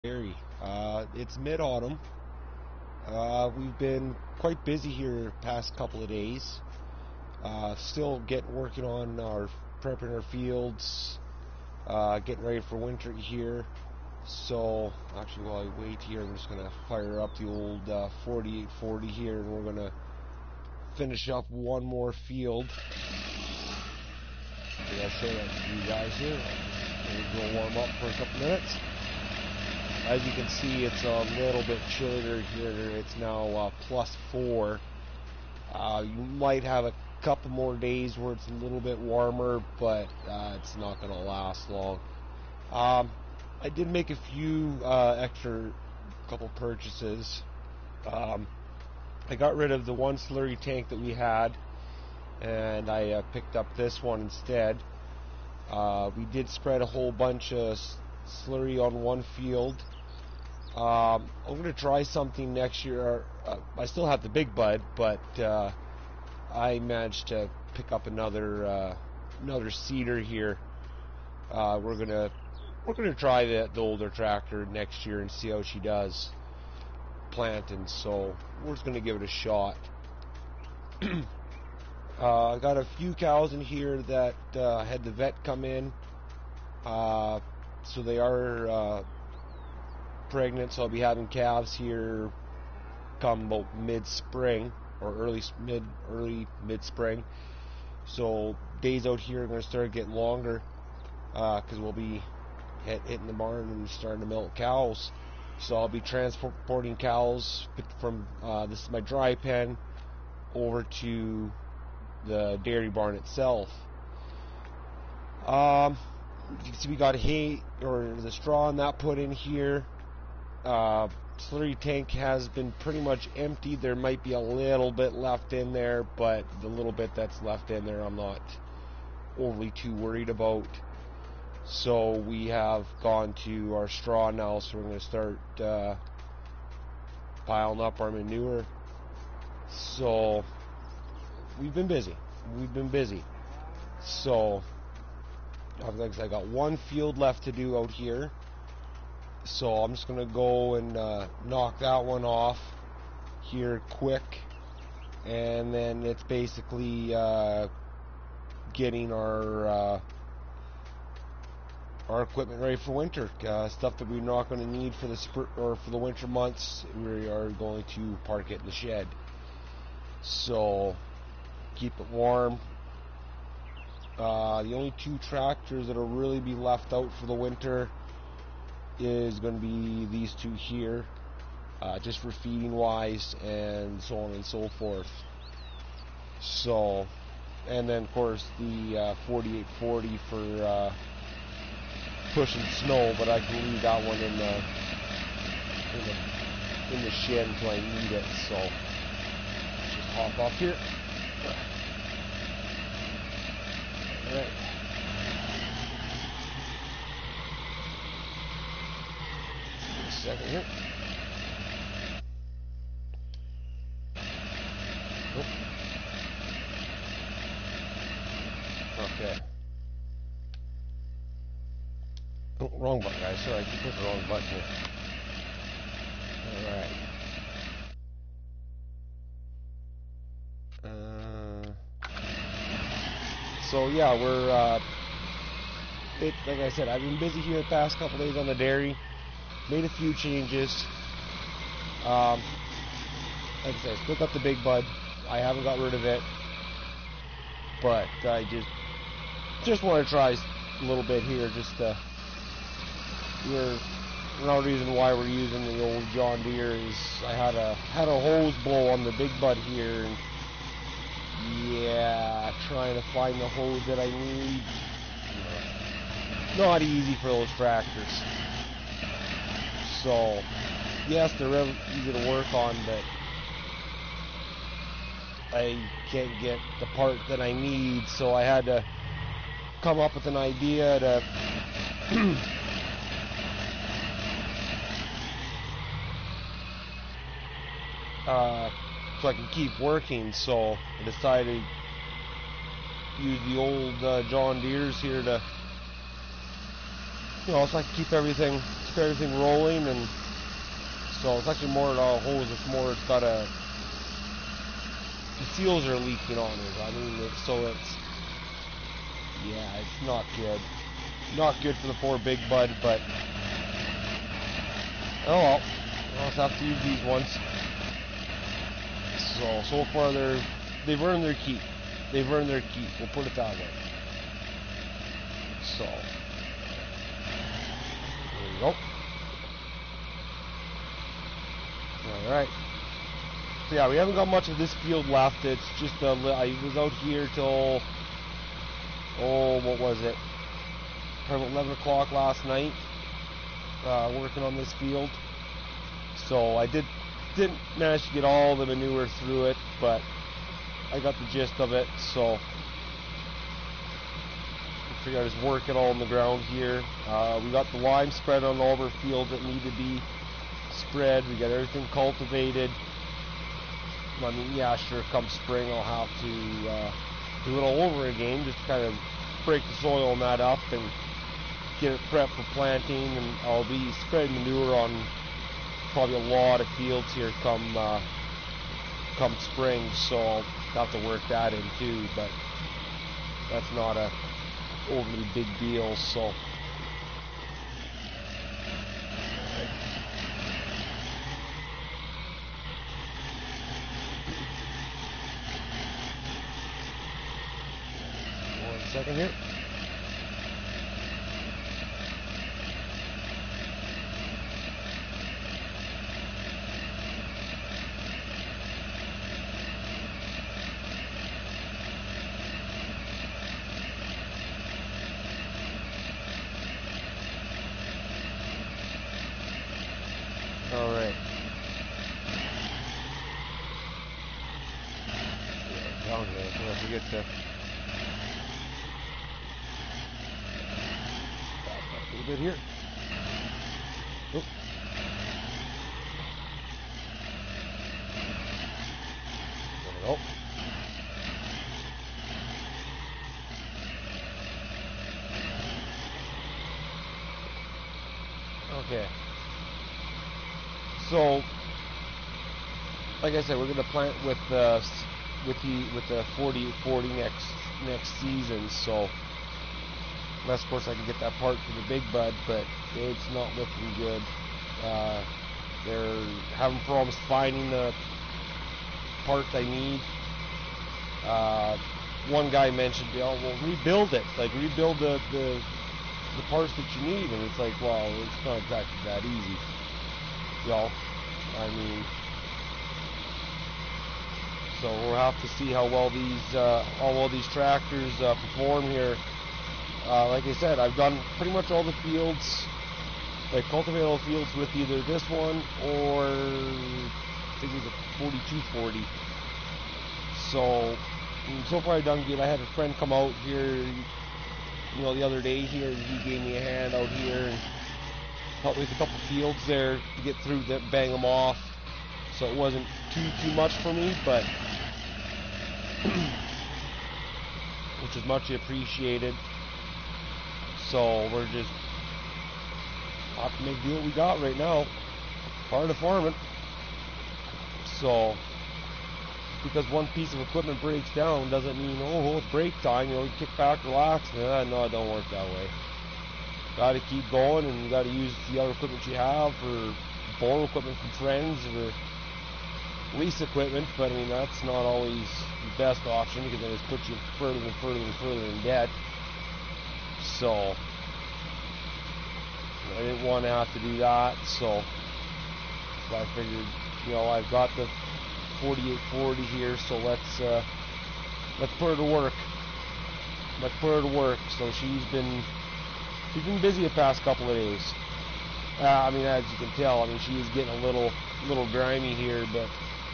Dairy. It's mid-autumn. We've been quite busy here past couple of days. Still working on prepping our fields, getting ready for winter here. So actually, while I wait here, I'm just gonna fire up the old 4840 here, and we're gonna finish up one more field. I'll show that to you guys here. We'll warm up for a couple minutes. As you can see, it's a little bit chillier here. It's now +4. You might have a couple more days where it's a little bit warmer, but it's not going to last long. I did make a few couple purchases. I got rid of the one slurry tank that we had, and I picked up this one instead. We did spread a whole bunch of slurry on one field. I'm going to try something next year. I still have the big bud, but I managed to pick up another seeder here. We're gonna try the older tractor next year and see how she does planting. So we're just gonna give it a shot. I got a few cows in here that had the vet come in. So they are pregnant, so I'll be having calves here come about mid-spring or early mid-spring. So days out here are going to start getting longer because we'll be hitting the barn and starting to milk cows. So I'll be transporting cows from this is my dry pen over to the dairy barn itself. You can see we got hay or the straw and that put in here. Slurry tank has been pretty much emptied. There might be a little bit left in there, but the little bit that's left in there I'm not overly too worried about. So we have gone to our straw now, so we're going to start piling up our manure. So we've been busy. So I got one field left to do out here, so I'm just gonna go and knock that one off here quick, and then it's basically getting our equipment ready for winter. Stuff that we're not going to need for the winter months, we are going to park it in the shed. So keep it warm. The only two tractors that will really be left out for the winter is going to be these two here, just for feeding wise and so on and so forth. So, and then of course the 4840 for pushing snow, but I can leave that one in the shed until I need it. So let's just hop off here. Alright. A second here. Nope. Okay. Oh, wrong button, guys. Sorry, I keep pushing the wrong button here. Alright. So yeah, we're like I said, I've been busy here the past couple days on the dairy. Made a few changes. Like I said, I still got the big bud. I haven't got rid of it, but I just want to try a little bit here. Another reason why we're using the old John Deere is I had a hose blow on the big bud here, and yeah, trying to find the hose that I need, not easy for those tractors. So yes, they're really easy to work on, but I can't get the part that I need, so I had to come up with an idea to so I can keep working. So I decided to use the old John Deere's here to you know, so I can keep everything rolling. And so it's actually more a hose. It's more, it's got the seals are leaking on it. I mean, yeah, it's not good. Not good for the poor big bud, but oh well. I'll just have to use these ones. So far they've earned their keep. They've earned their keep. We'll put it that way. So there you go. All right. So yeah, we haven't got much of this field left. It's just I was out here till what was it? Probably 11 o'clock last night, working on this field. So I didn't manage to get all the manure through it, but I got the gist of it. So I figured I'd just work it all on the ground here. We got the lime spread on all of our fields that need to be spread. We got everything cultivated. I mean, yeah, sure, come spring I'll have to do it all over again, just kind of break the soil on that up and get it prepped for planting. And I'll be spreading manure on probably a lot of fields here come spring, so I'll have to work that in too, but that's not a overly big deal. So second here. All right. Down there, so let's get to a little bit here. Oop. There we go. Okay. So, like I said, we're gonna plant with the 40 next season. So. Unless, of course, I can get that part for the big bud, but it's not looking good. They're having problems finding the part they need. One guy mentioned, well, rebuild it. Like, rebuild the parts that you need. And it's like, well, it's not exactly that easy. I mean, so we'll have to see how well these tractors perform here. Like I said, I've done pretty much all the fields, like cultivated all the fields with either this one or I think it was a 4240. So far I've done good. I had a friend come out here, the other day here, and he gave me a hand out here and helped me with a couple fields there to get through that, bang them off. So it wasn't too much for me, but which is much appreciated. So we're just have to make do what we got right now. Part of farming. So because one piece of equipment breaks down doesn't mean it's break time. You kick back, relax. No, it don't work that way. Got to keep going, and you got to use the other equipment you have, or borrow equipment from friends, or lease equipment. But I mean, that's not always the best option because it just puts you further and further and further in debt. So I didn't want to have to do that, so I figured, I've got the 4840 here, so let's put her to work. Let's put her to work. So she's been busy the past couple of days. I mean, as you can tell, she is getting a little grimy here, but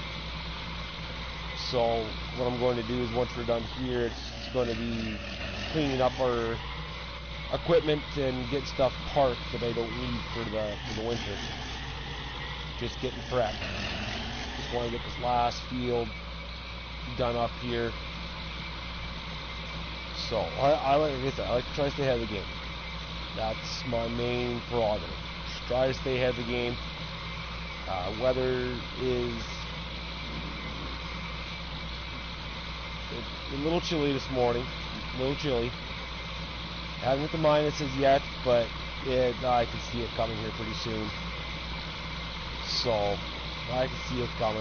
so what I'm going to do is once we're done here, it's going to be cleaning up our equipment and get stuff parked that I don't need for the winter. Just getting prepped. Just want to get this last field done up here. So I like to try to stay ahead of the game. That's my main prerogative. Just try to stay ahead of the game. Weather is a little chilly this morning. A little chilly. Haven't hit the minuses yet, but I can see it coming here pretty soon. So, I can see it coming.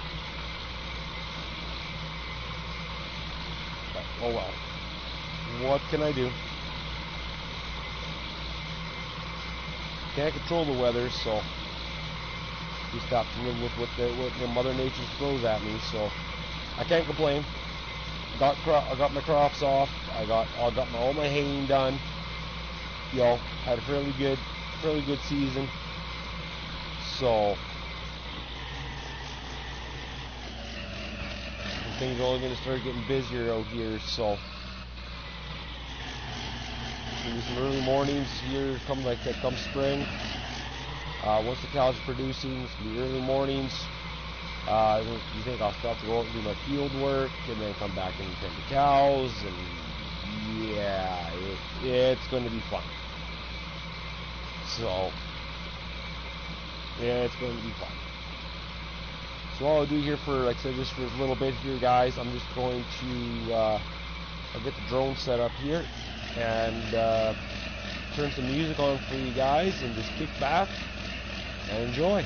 But, oh well. What can I do? Can't control the weather, so just have to live with what Mother Nature throws at me. So I can't complain. I got my crops off. I got all my haying done. You know, had a fairly good season. So things are only going to start getting busier out here. So maybe some early mornings here, come spring. Once the cows are producing, it's going to be early mornings. You think I'll start to go out and do my field work and then come back and tend the cows, and yeah, it's going to be fun. So, yeah, it's going to be fun. So all I'll do here for, like I said, just for a little bit here, guys, I'm just going to I'll get the drone set up here and turn some music on for you guys and just kick back and enjoy.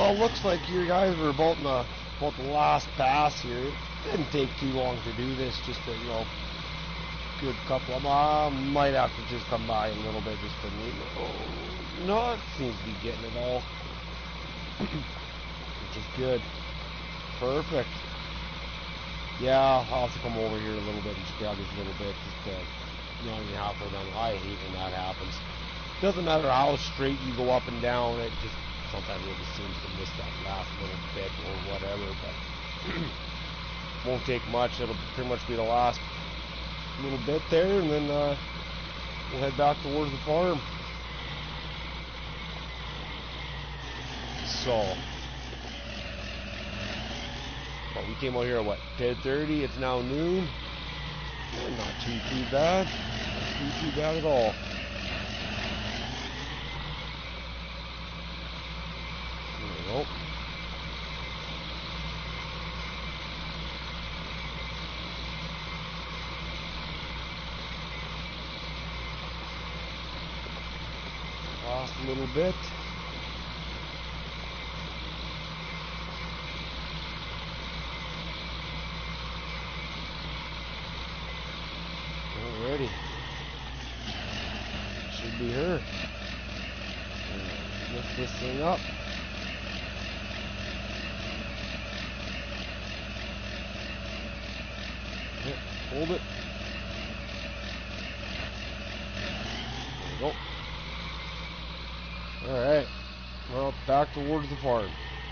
Well, looks like you guys were about the last pass here. It didn't take too long to do this. Just a good couple of might have to just come by a little bit just to no, it seems to be getting it all, which is good. Perfect. Yeah, I'll have to come over here a little bit and just grab this little bit, just not even halfway done. I hate when that happens. Doesn't matter how straight you go up and down, it just sometimes it just seems to miss that last little bit or whatever, but won't take much. It'll pretty much be the last little bit there, and then we'll head back towards the farm. So, but we came out here at what, 10:30? It's now noon. Not too bad. Not too bad at all. There we go. Lost a little bit. Alrighty. Should be her. Alright, lift this thing up. Hit, hold it. There we go. Alright. Well, back towards the farm.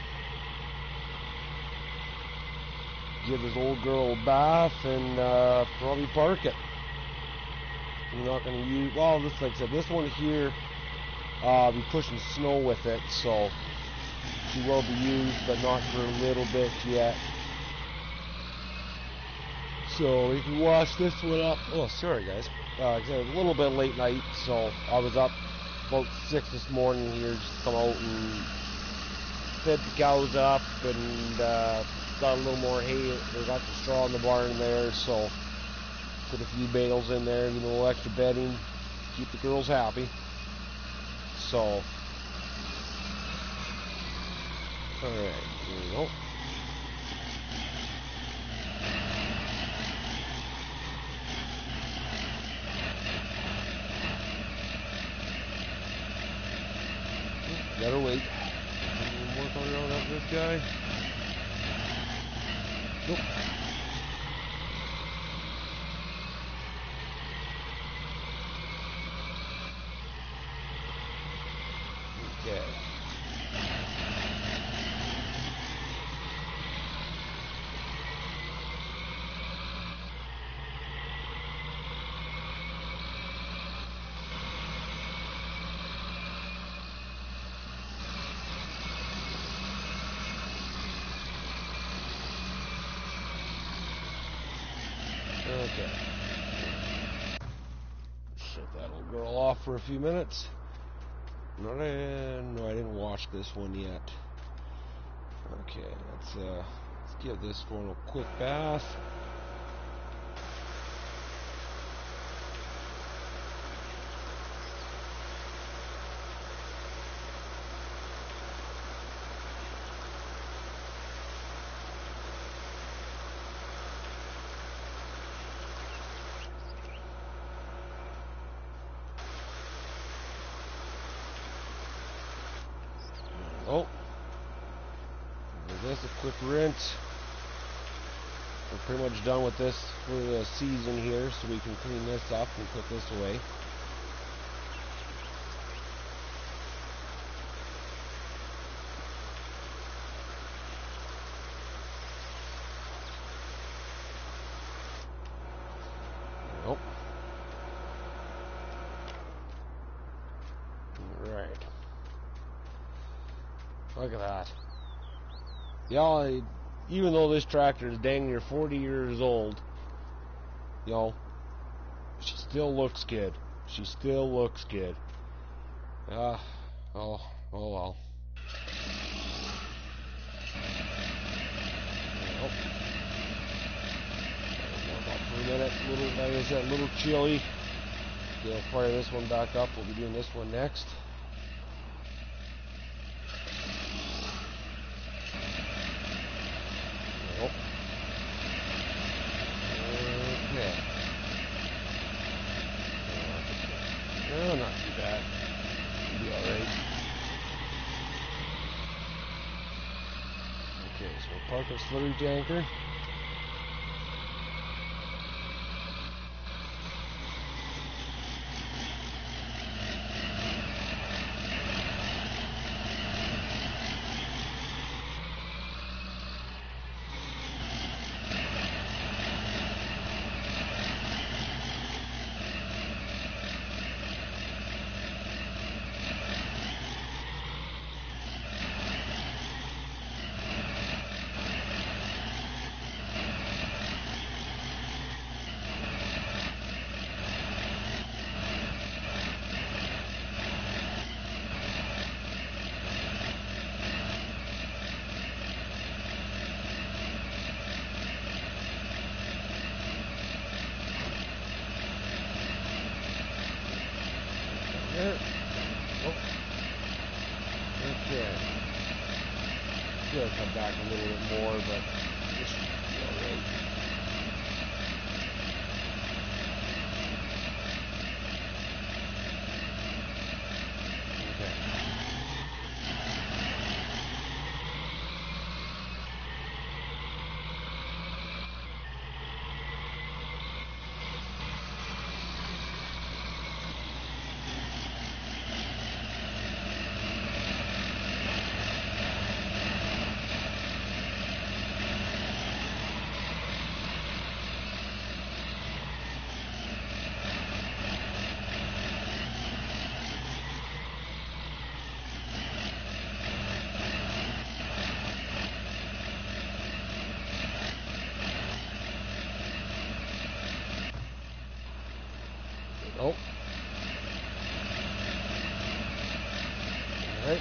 Give this old girl a bath and probably park it. I'm not going to use, well, this, like I said, this one here, I'll be pushing snow with it, so she will be used, but not for a little bit yet. So we can wash this one up. Oh, sorry guys. Like I said, a little bit late night, so I was up about 6 this morning here, just come out and fed the cows up and got a little more hay, or got the straw in the barn there, so put a few bales in there, a little extra bedding, keep the girls happy. So, alright, here we go. Better wait. Any more coming around after this guy? Nope. Okay. Okay. Shut that old girl off for a few minutes. No, I didn't wash this one yet. Okay, let's give this one a quick bath. Oh, give this a quick rinse. We're pretty much done with this for the season here, so we can clean this up and put this away. Nope. Alright. Look at that. Y'all, even though this tractor is dang near 40 years old, y'all, she still looks good. She still looks good. Oh well. Well, warm up for a minute. Like I said, a little chilly. Okay, I'll fire this one back up. We'll be doing this one next. Park our slurry tanker. There. Oh. Okay. Gotta come back a little bit more, but this should be alright. Okay. Oh. Alright.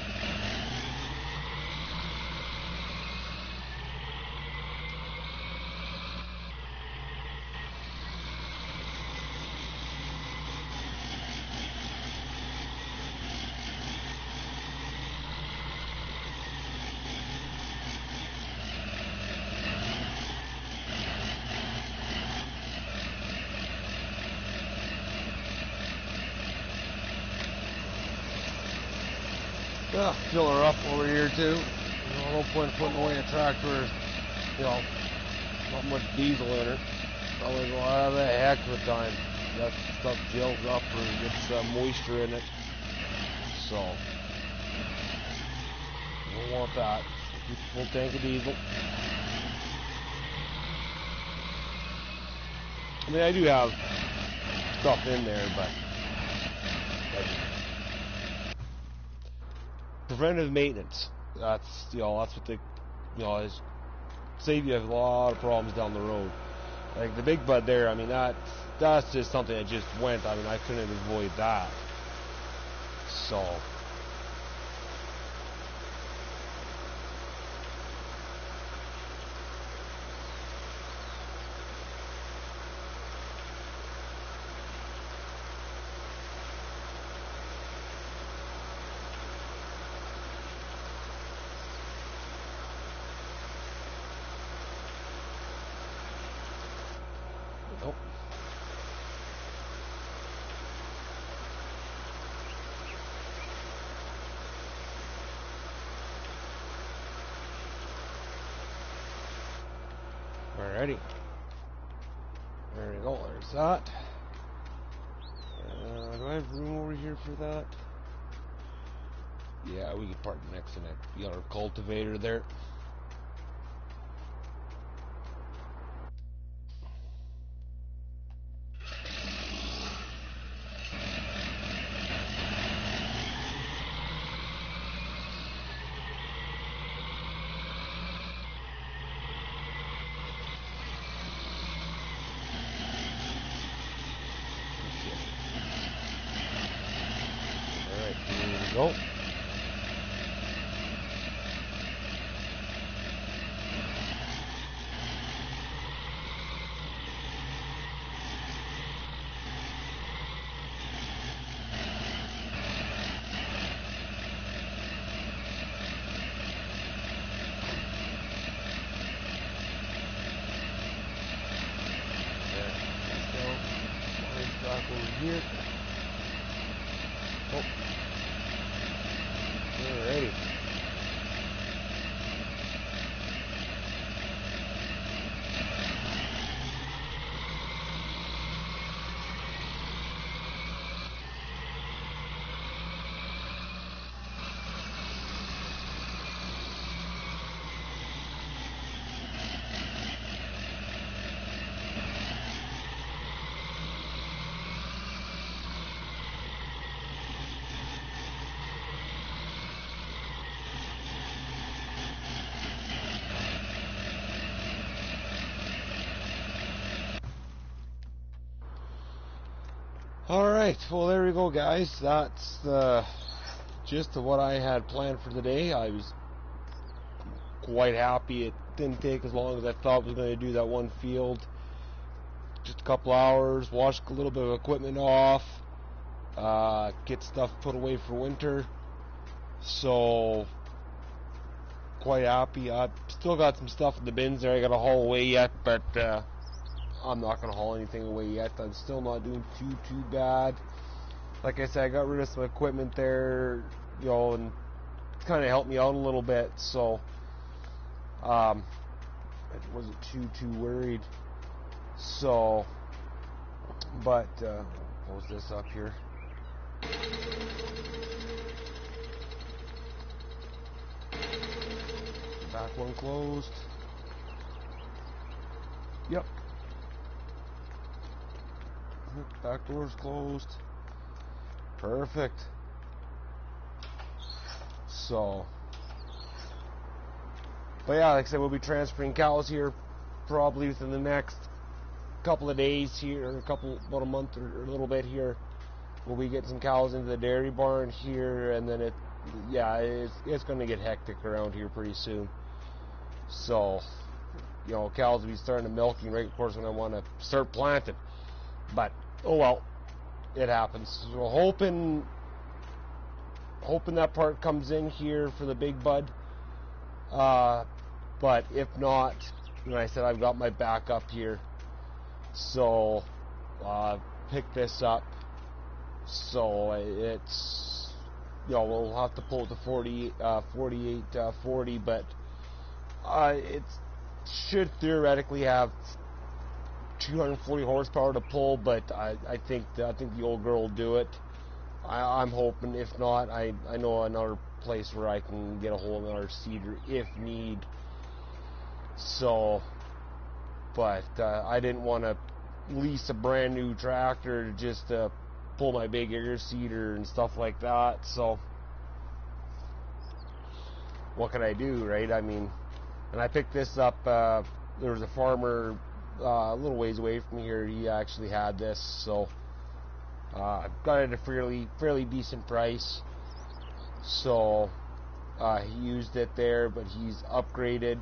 Fill her up over here too. No point putting away a tractor. Not much diesel in her. Otherwise we'll have a heck of a time. That stuff gels up or gets moisture in it. So, we don't want that. Keep a full tank of diesel. I mean, I do have stuff in there, but preventive maintenance. That's that's what they is save you a lot of problems down the road. Like the big bud there, I mean that's just something that just went. I mean I couldn't avoid that. So nope. Alrighty. There we go, there's that. Do I have room over here for that? Yeah, we can park next to that. You got our cultivator there. Alright, here we go. Back over here. Oh. Alrighty. Alright, well there we go, guys. That's the gist of what I had planned for the day. I was quite happy it didn't take as long as I thought it was going to do that one field. Just a couple hours, wash a little bit of equipment off, get stuff put away for winter. So, quite happy. I've still got some stuff in the bins there I got to haul away yet, but I'm not going to haul anything away yet. I'm still not doing too bad. Like I said, I got rid of some equipment there, you know, and it's kind of helped me out a little bit, so I wasn't too worried. So, but close this up here. Back one closed. Yep. Back door's closed. Perfect. So, but yeah, like I said, we'll be transferring cows here probably within the next couple of days here, or about a month or a little bit here. We'll be getting some cows into the dairy barn here, and then it's going to get hectic around here pretty soon. So, you know, cows will be starting to milking right, of course, when I want to start planting. But oh well, it happens. So hoping that part comes in here for the big bud. But if not, like I said, I've got my backup here. So pick this up. So it's, you know, we'll have to pull the 4840, but it should theoretically have 240 horsepower to pull, but I think the old girl will do it. I'm hoping. If not, I know another place where I can get a hold of another seeder if need. So, but I didn't want to lease a brand new tractor just to pull my big air seeder and stuff like that. So, what can I do, right? I mean, and I picked this up. There was a farmer a little ways away from here. He actually had this, so got it at a fairly decent price. So he used it there, but he's upgraded.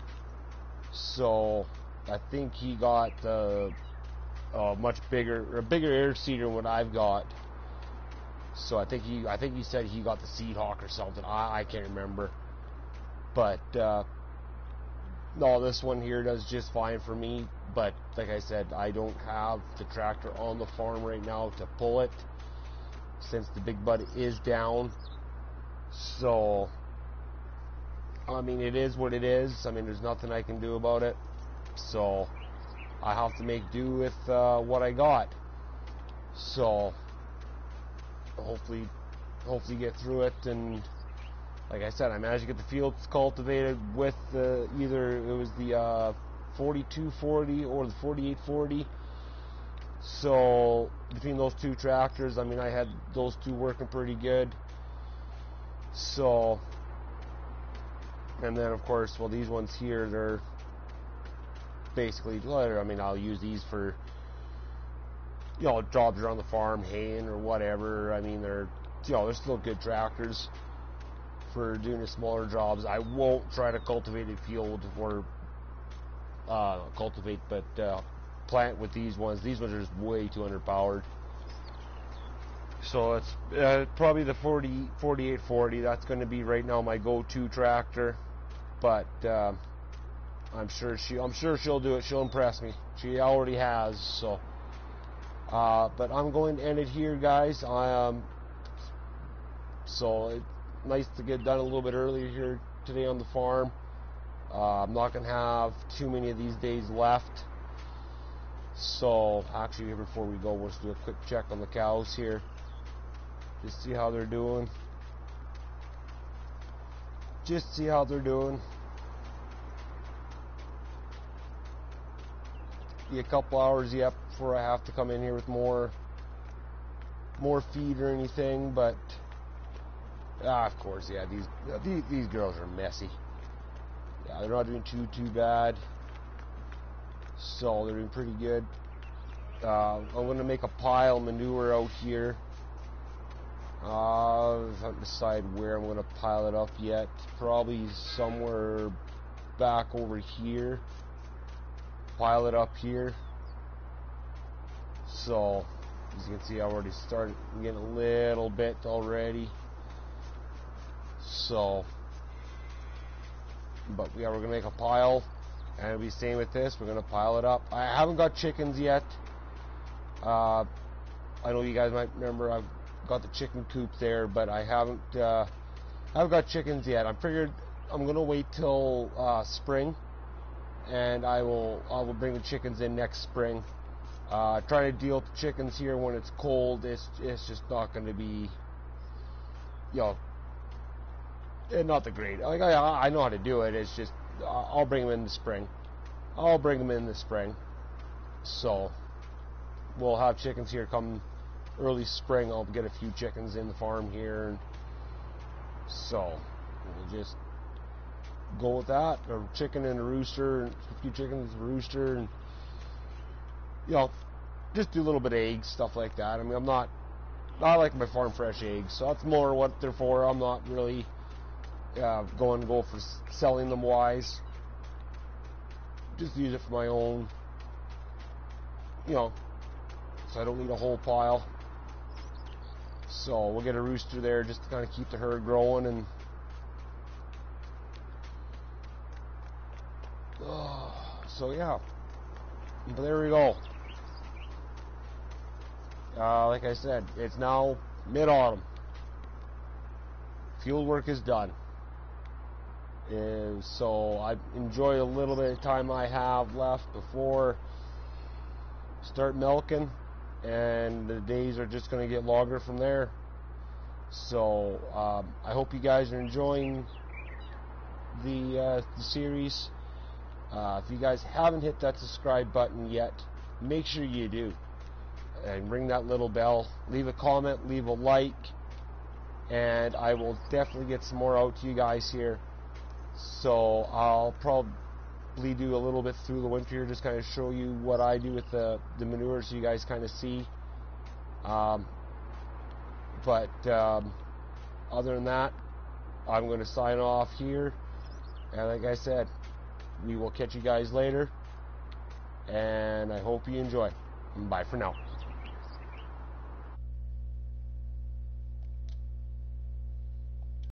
So I think he got a bigger air seeder than what I've got. So I think he said he got the Seed Hawk or something. I can't remember. But no, this one here does just fine for me. But like I said, I don't have the tractor on the farm right now to pull it, since the big bud is down. So, I mean, it is what it is. I mean, there's nothing I can do about it. So, I have to make do with what I got. So, hopefully get through it. And like I said, I managed to get the fields cultivated with either it was the 4240 or the 4840. So between those two tractors, I mean, I had those two working pretty good. So, and then of course, well, these ones here, they're basically, I mean, I'll use these for, you know, jobs around the farm, haying or whatever. I mean, they're still good tractors for doing the smaller jobs. I won't try to cultivate a field or plant with these ones. These ones are just way too underpowered. So it's probably the 4840. That's going to be right now my go-to tractor. But I'm sure she'll do it. She'll impress me. She already has. So, but I'm going to end it here, guys. So it's nice to get done a little bit earlier here today on the farm. I'm not going to have too many of these days left. So, actually, before we go, we'll just do a quick check on the cows here. Just see how they're doing. Be a couple hours yet before I have to come in here with more feed or anything, but of course, yeah, these girls are messy. Yeah, they're not doing too bad. So they're doing pretty good. I'm going to make a pile of manure out here. I haven't decided where I'm going to pile it up yet. Probably somewhere back over here. Pile it up here. So, as you can see, I already started getting a little bit already. So, but yeah, we're going to make a pile. And it'll be the same with this. We're going to pile it up. I haven't got chickens yet. I know you guys might remember I've got the chicken coop there, but I haven't got chickens yet. I figured I'm going to wait till spring, and I will bring the chickens in next spring. Trying to deal with the chickens here when it's cold, it's just not going to be, not the great. Like I know how to do it. It's just I'll bring them in the spring. So we'll have chickens here come early spring. I'll get a few chickens in the farm here, and so we'll just go with that. A chicken and a rooster, and a few chickens, a rooster, and just do a little bit of eggs, stuff like that. I mean, I like my farm fresh eggs, so that's more what they're for. I'm not really go for selling them wise. Just use it for my own, so I don't need a whole pile. So we'll get a rooster there just to kind of keep the herd growing, and so yeah. But there we go. Like I said, it's now mid-autumn. Field work is done. So I enjoy a little bit of time I have left before start milking, and the days are just going to get longer from there. So I hope you guys are enjoying the series. If you guys haven't hit that subscribe button yet, make sure you do, and ring that little bell. Leave a comment, leave a like, and I will definitely get some more out to you guys here. So I'll probably do a little bit through the winter here, just kind of show you what I do with the manure, so you guys kind of see. But other than that, I'm going to sign off here, and like I said, we will catch you guys later, and I hope you enjoy. Bye for now.